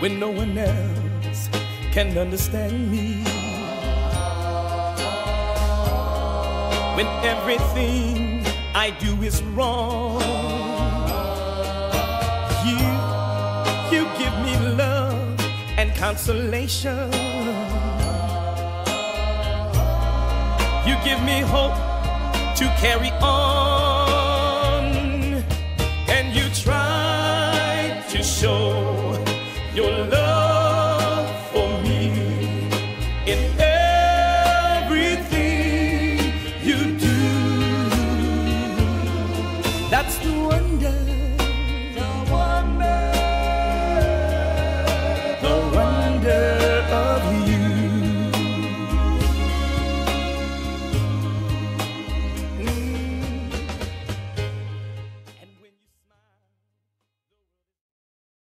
when no one else can understand me, when everything I do is wrong. You give me love and consolation. You give me hope to carry on, and you try to show your love